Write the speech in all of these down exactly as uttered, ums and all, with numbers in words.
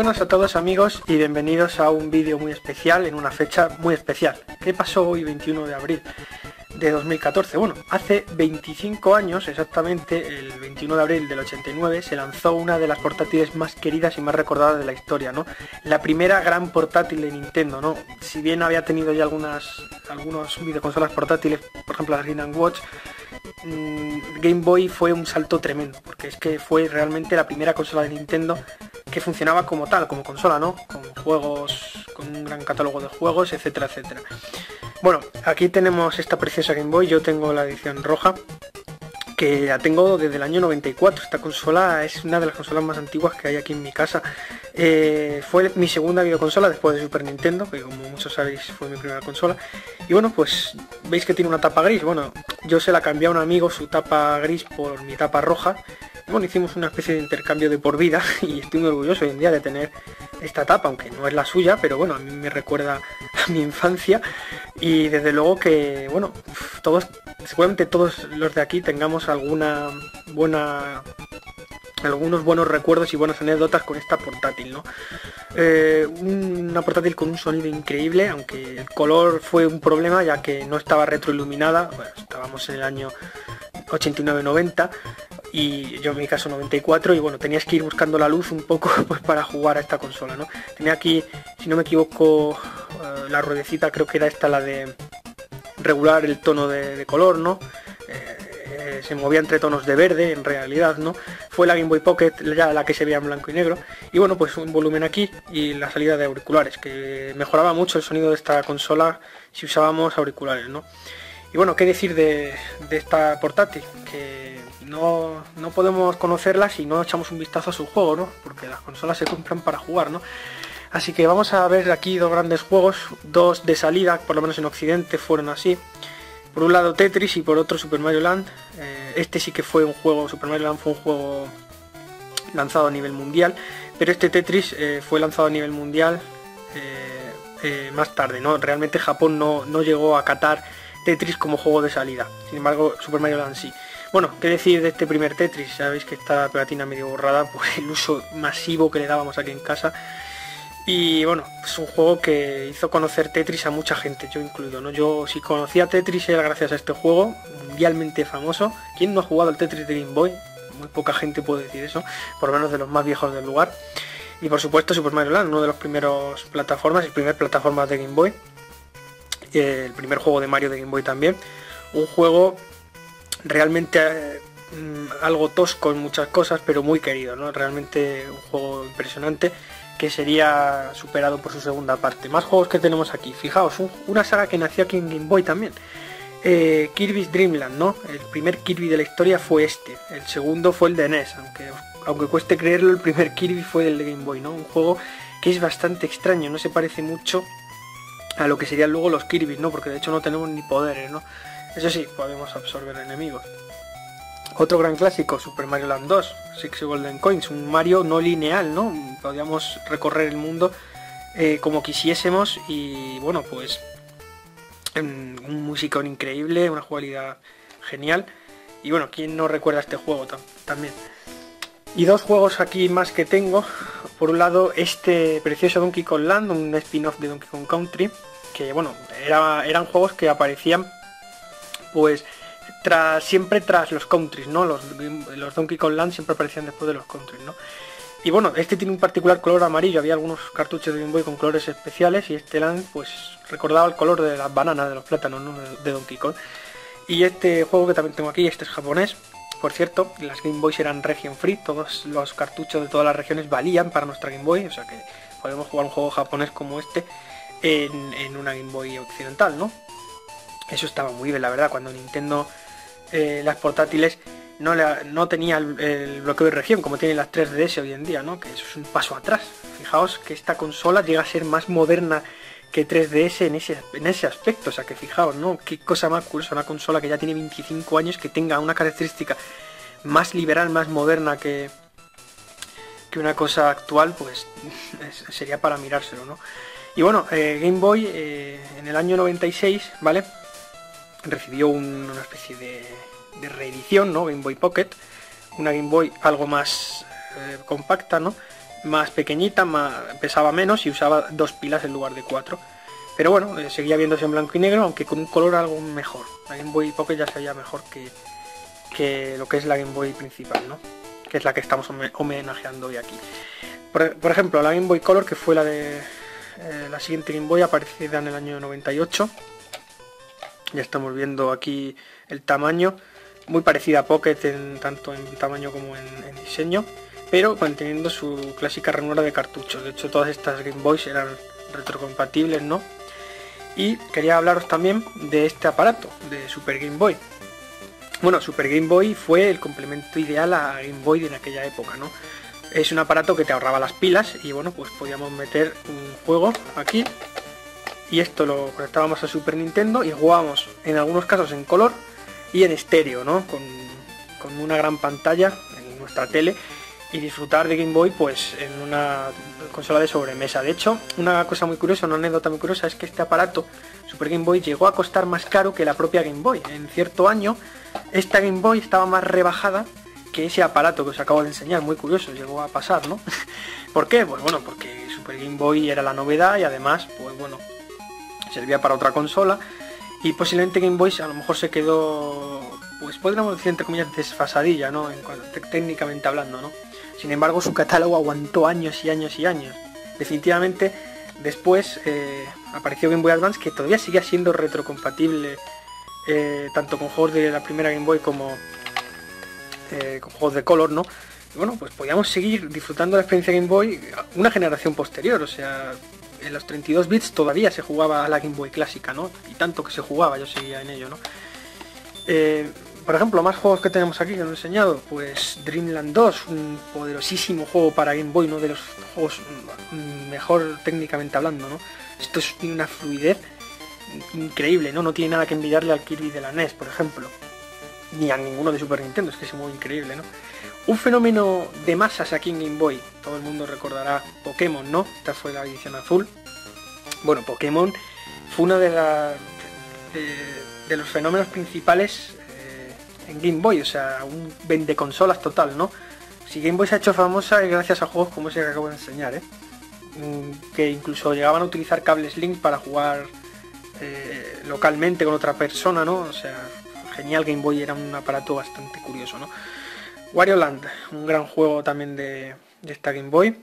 buenas a todos amigos y bienvenidos a un vídeo muy especial en una fecha muy especial. ¿Qué pasó hoy veintiuno de abril de dos mil catorce? Bueno, hace veinticinco años, exactamente el veintiuno de abril del ochenta y nueve, se lanzó una de las portátiles más queridas y más recordadas de la historia, ¿no? La primera gran portátil de Nintendo, ¿no? Si bien había tenido ya algunas algunos videoconsolas portátiles, por ejemplo la Game and Watch, Game Boy fue un salto tremendo, porque es que fue realmente la primera consola de Nintendo que funcionaba como tal, como consola, ¿no? Con juegos, con un gran catálogo de juegos, etcétera, etcétera. Bueno, aquí tenemos esta preciosa Game Boy. Yo tengo la edición roja, que la tengo desde el año noventa y cuatro. Esta consola es una de las consolas más antiguas que hay aquí en mi casa. Eh, fue mi segunda videoconsola después de Super Nintendo, que como muchos sabéis fue mi primera consola. Y bueno, pues veis que tiene una tapa gris. Bueno, yo se la cambié a un amigo su tapa gris por mi tapa roja. Y bueno, hicimos una especie de intercambio de por vida y estoy muy orgulloso hoy en día de tener esta tapa, aunque no es la suya, pero bueno, a mí me recuerda a mi infancia. Y desde luego que, bueno, todos, seguramente todos los de aquí tengamos alguna buena, algunos buenos recuerdos y buenas anécdotas con esta portátil, ¿no? Eh, una portátil con un sonido increíble, aunque el color fue un problema ya que no estaba retroiluminada. Bueno, estábamos en el año ochenta y nueve noventa y yo en mi caso noventa y cuatro, y bueno, tenías que ir buscando la luz un poco pues para jugar a esta consola, ¿no? Tenía aquí, si no me equivoco, uh, la ruedecita, creo que era esta la de regular el tono de, de color, ¿no? Eh, eh, se movía entre tonos de verde en realidad, ¿no? Fue la Game Boy Pocket ya la que se veía en blanco y negro, y bueno, pues un volumen aquí y la salida de auriculares, que mejoraba mucho el sonido de esta consola si usábamos auriculares, ¿no? Y bueno, qué decir de, de esta portátil, que no, no podemos conocerla si no echamos un vistazo a su juego, ¿no? Porque las consolas se compran para jugar, ¿no? Así que vamos a ver aquí dos grandes juegos, dos de salida, por lo menos en Occidente fueron así. Por un lado Tetris y por otro Super Mario Land. Eh, este sí que fue un juego, Super Mario Land fue un juego lanzado a nivel mundial, pero este Tetris eh, fue lanzado a nivel mundial eh, eh, más tarde, ¿no? Realmente Japón no, no llegó a acatar Tetris como juego de salida, sin embargo Super Mario Land sí. Bueno, qué decir de este primer Tetris, sabéis que está pegatina medio borrada por el uso masivo que le dábamos aquí en casa. Y bueno, es un juego que hizo conocer Tetris a mucha gente, yo incluido, ¿no? Yo si conocía Tetris era gracias a este juego, mundialmente famoso. ¿Quién no ha jugado al Tetris de Game Boy? Muy poca gente puede decir eso, por lo menos de los más viejos del lugar. Y por supuesto Super Mario Land, uno de los primeros plataformas, el primer plataforma de Game Boy. El primer juego de Mario de Game Boy también. Un juego realmente eh, algo tosco en muchas cosas, pero muy querido, ¿no? Realmente un juego impresionante que sería superado por su segunda parte. Más juegos que tenemos aquí. Fijaos, un, una saga que nació aquí en Game Boy también. Eh, Kirby's Dream Land, ¿no? El primer Kirby de la historia fue este. El segundo fue el de N E S, aunque, aunque cueste creerlo, el primer Kirby fue el de Game Boy, ¿no? Un juego que es bastante extraño, no se parece mucho a lo que serían luego los Kirby, ¿no? Porque de hecho no tenemos ni poderes, ¿no? Eso sí, podemos absorber enemigos. Otro gran clásico, Super Mario Land dos, Six Golden Coins, un Mario no lineal, ¿no? Podíamos recorrer el mundo eh, como quisiésemos y bueno, pues un musicón increíble, una jugabilidad genial. Y bueno, ¿quién no recuerda este juego también? Y dos juegos aquí más que tengo. Por un lado, este precioso Donkey Kong Land, un spin-off de Donkey Kong Country, que bueno, era, eran juegos que aparecían pues tras, siempre tras los countries, ¿no? Los, los Donkey Kong Land siempre aparecían después de los countries, ¿no? Y bueno, este tiene un particular color amarillo, había algunos cartuchos de Game Boy con colores especiales y este Land pues recordaba el color de las bananas, de los plátanos, ¿no? de, de Donkey Kong. Y este juego que también tengo aquí, este es japonés. Por cierto, las Game Boys eran region free, todos los cartuchos de todas las regiones valían para nuestra Game Boy, o sea que podemos jugar un juego japonés como este en, en una Game Boy occidental, ¿no? Eso estaba muy bien, la verdad, cuando Nintendo, eh, las portátiles, no, le, no tenía el, el bloqueo de región como tienen las tres D S hoy en día, ¿no? Que eso es un paso atrás. Fijaos que esta consola llega a ser más moderna que tres D S en ese, en ese aspecto, o sea que fijaos, ¿no? Qué cosa más curiosa, una consola que ya tiene veinticinco años, que tenga una característica más liberal, más moderna que, que una cosa actual, pues es, sería para mirárselo, ¿no? Y bueno, eh, Game Boy eh, en el año noventa y seis, ¿vale? Recibió un, una especie de, de reedición, ¿no? Game Boy Pocket, una Game Boy algo más eh, compacta, ¿no? más pequeñita, más, pesaba menos y usaba dos pilas en lugar de cuatro. Pero bueno, eh, seguía viéndose en blanco y negro, aunque con un color algo mejor. La Game Boy Pocket ya se veía mejor que, que lo que es la Game Boy principal, ¿no? Que es la que estamos homenajeando hoy aquí. Por, por ejemplo, la Game Boy Color, que fue la de eh, la siguiente Game Boy, aparecida en el año noventa y ocho. Ya estamos viendo aquí el tamaño, muy parecida a Pocket en, tanto en tamaño como en, en diseño, pero manteniendo su clásica ranura de cartucho. De hecho, todas estas Game Boys eran retrocompatibles, ¿no? Y quería hablaros también de este aparato, de Super Game Boy. Bueno, Super Game Boy fue el complemento ideal a Game Boy en aquella época, ¿no? Es un aparato que te ahorraba las pilas y bueno, pues podíamos meter un juego aquí y esto lo conectábamos a Super Nintendo y jugábamos en algunos casos en color y en estéreo, ¿no? Con, con una gran pantalla en nuestra tele y disfrutar de Game Boy pues en una consola de sobremesa. De hecho, una cosa muy curiosa, una anécdota muy curiosa es que este aparato Super Game Boy llegó a costar más caro que la propia Game Boy. En cierto año esta Game Boy estaba más rebajada que ese aparato que os acabo de enseñar. Muy curioso, llegó a pasar, ¿no? ¿Por qué? Pues bueno, porque Super Game Boy era la novedad y además, pues bueno, servía para otra consola y posiblemente Game Boy a lo mejor se quedó, pues podríamos decir entre comillas, desfasadilla, ¿no? En cuanto, técnicamente hablando, ¿no? Sin embargo, su catálogo aguantó años y años y años. Definitivamente, después eh, apareció Game Boy Advance, que todavía sigue siendo retrocompatible eh, tanto con juegos de la primera Game Boy como eh, con juegos de color, ¿no? Y bueno, pues podíamos seguir disfrutando de la experiencia Game Boy una generación posterior, o sea, en los treinta y dos bits todavía se jugaba a la Game Boy clásica, ¿no? Y tanto que se jugaba, yo seguía en ello, ¿no? Eh, por ejemplo, más juegos que tenemos aquí que os he enseñado, pues Dreamland dos, un poderosísimo juego para Game Boy, uno de los juegos mejor técnicamente hablando, ¿no? Esto es una fluidez increíble, ¿no? No tiene nada que envidiarle al Kirby de la N E S, por ejemplo, ni a ninguno de Super Nintendo, es que es muy increíble, ¿no? Un fenómeno de masas aquí en Game Boy, todo el mundo recordará Pokémon, ¿no? Esta fue la edición azul. Bueno, Pokémon fue uno de, la, de, de los fenómenos principales eh, en Game Boy, o sea, un vende consolas total, ¿no? Si Game Boy se ha hecho famosa es gracias a juegos como ese que acabo de enseñar, ¿eh? Que incluso llegaban a utilizar cables Link para jugar eh, localmente con otra persona, ¿no? O sea, genial. Game Boy era un aparato bastante curioso, ¿no? Wario Land, un gran juego también de, de esta Game Boy,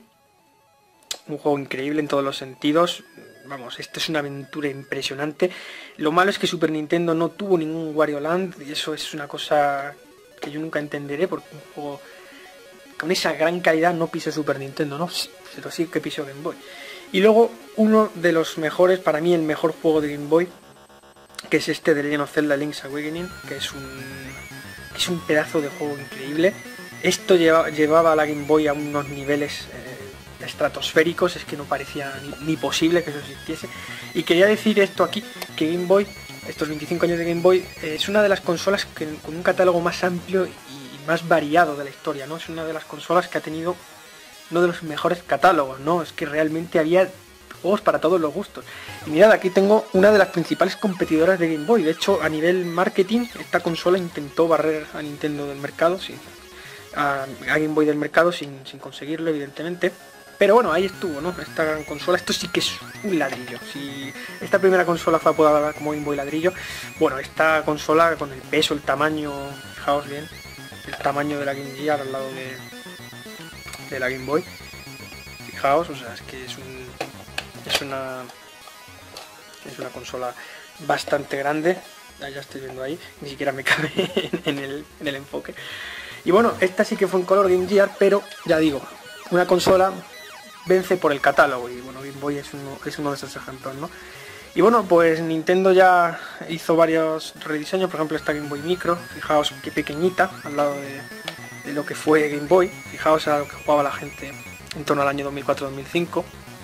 un juego increíble en todos los sentidos. Vamos, esto es una aventura impresionante. Lo malo es que Super Nintendo no tuvo ningún Wario Land y eso es una cosa que yo nunca entenderé, porque un juego con esa gran calidad no piso Super Nintendo, ¿no? Pero sí que piso Game Boy. Y luego uno de los mejores, para mí el mejor juego de Game Boy, que es este de Legend of Zelda Link's Awakening, que es un, es un pedazo de juego increíble. Esto lleva, llevaba a la Game Boy a unos niveles eh, estratosféricos, es que no parecía ni, ni posible que eso existiese. Y quería decir esto aquí, que Game Boy, estos veinticinco años de Game Boy, eh, es una de las consolas que, con un catálogo más amplio y más variado de la historia, ¿no? Es una de las consolas que ha tenido uno de los mejores catálogos, ¿no? Es que realmente había juegos para todos los gustos. Y mirad, aquí tengo una de las principales competidoras de Game Boy. De hecho, a nivel marketing, esta consola intentó barrer a Nintendo del mercado, sí, a, a Game Boy del mercado sin, sin conseguirlo, evidentemente. Pero bueno, ahí estuvo, ¿no? Esta gran consola. Esto sí que es un ladrillo. Si esta primera consola fue apodada como Game Boy ladrillo, bueno, esta consola con el peso, el tamaño, fijaos bien, el tamaño de la Game Gear al lado de, de la Game Boy. Fijaos, o sea, es que es un es una es una consola bastante grande. Ya estoy viendo ahí, ni siquiera me cabe en, en, el, en el enfoque. Y bueno, esta sí que fue en color Game Gear, pero ya digo, una consola vence por el catálogo y bueno, Game Boy es uno, es uno de esos ejemplos, ¿no? Y bueno, pues Nintendo ya hizo varios rediseños, por ejemplo esta Game Boy Micro, fijaos qué pequeñita al lado de, de lo que fue Game Boy, fijaos a lo que jugaba la gente en torno al año dos mil cuatro dos mil cinco.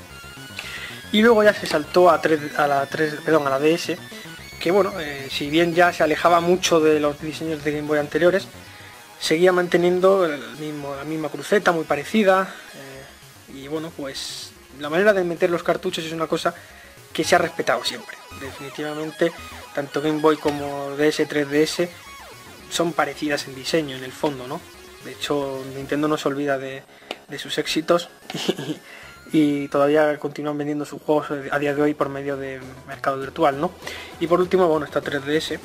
Y luego ya se saltó a, tres, a, la, tres, perdón, a la D S, que bueno, eh, si bien ya se alejaba mucho de los diseños de Game Boy anteriores, seguía manteniendo el mismo, la misma cruceta muy parecida, eh, y bueno, pues la manera de meter los cartuchos es una cosa que se ha respetado siempre. Definitivamente, tanto Game Boy como D S, tres D S son parecidas en diseño, en el fondo, ¿no? De hecho, Nintendo no se olvida de, de sus éxitos y, y todavía continúan vendiendo sus juegos a día de hoy por medio de mercado virtual, ¿no? Y por último, bueno, está tres D S,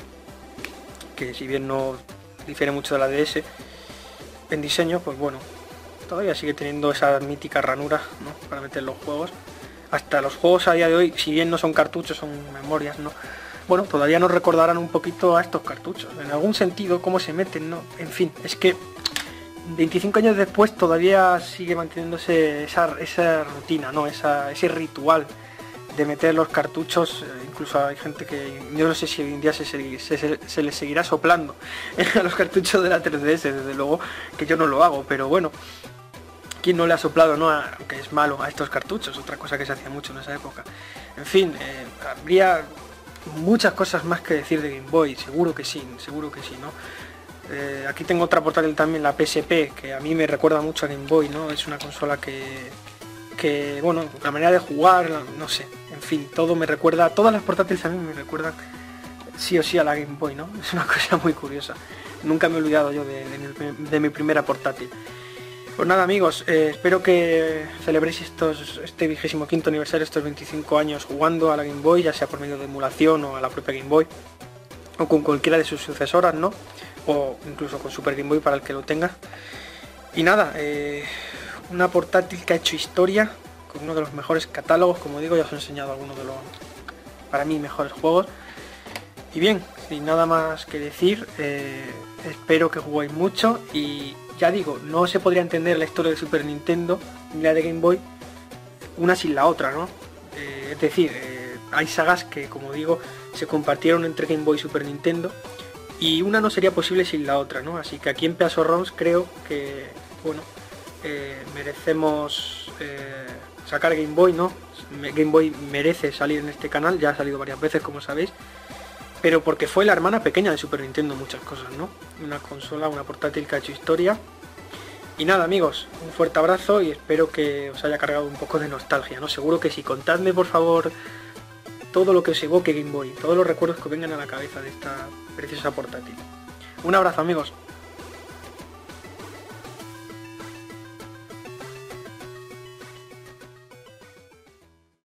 que si bien no difiere mucho de la D S en diseño, pues bueno, todavía sigue teniendo esas míticas ranuras, ¿no?, para meter los juegos. Hasta los juegos a día de hoy, si bien no son cartuchos, son memorias, ¿no?, bueno, todavía nos recordarán un poquito a estos cartuchos, en algún sentido, cómo se meten, ¿no? En fin, es que veinticinco años después todavía sigue manteniéndose esa, esa rutina, ¿no?, esa, ese ritual de meter los cartuchos. Incluso hay gente que, yo no sé si hoy en día se, se, se, se les seguirá soplando a los cartuchos de la tres D S, desde luego que yo no lo hago, pero bueno, ¿quién no le ha soplado, no, aunque es malo, a estos cartuchos? Otra cosa que se hacía mucho en esa época. En fin, eh, habría muchas cosas más que decir de Game Boy, seguro que sí, seguro que sí, ¿no? Eh, aquí tengo otra portátil también, la P S P, que a mí me recuerda mucho a Game Boy, ¿no? Es una consola que, que, bueno, la manera de jugar, no sé, en fin, todo me recuerda, todas las portátiles a mí me recuerdan sí o sí a la Game Boy, ¿no? Es una cosa muy curiosa. Nunca me he olvidado yo de, de, de mi primera portátil. Pues nada, amigos, eh, espero que celebréis estos, este vigésimo quinto aniversario, estos veinticinco años jugando a la Game Boy, ya sea por medio de emulación o a la propia Game Boy, o con cualquiera de sus sucesoras, ¿no? O incluso con Super Game Boy para el que lo tenga. Y nada, eh, una portátil que ha hecho historia, con uno de los mejores catálogos, como digo, ya os he enseñado algunos de los, para mí, mejores juegos. Y bien, sin nada más que decir, eh, espero que juguéis mucho y ya digo, no se podría entender la historia de Super Nintendo ni la de Game Boy una sin la otra, ¿no? Eh, es decir, eh, hay sagas que, como digo, se compartieron entre Game Boy y Super Nintendo y una no sería posible sin la otra, ¿no? Así que aquí en Pedazo ROMs creo que, bueno, eh, merecemos eh, sacar Game Boy, ¿no? Game Boy merece salir en este canal, ya ha salido varias veces, como sabéis, pero porque fue la hermana pequeña de Super Nintendo en muchas cosas, ¿no? Una consola, una portátil que ha hecho historia. Y nada, amigos, un fuerte abrazo y espero que os haya cargado un poco de nostalgia, ¿no? Seguro que sí. Contadme, por favor, todo lo que os evoque Game Boy, todos los recuerdos que vengan a la cabeza de esta preciosa portátil. Un abrazo, amigos.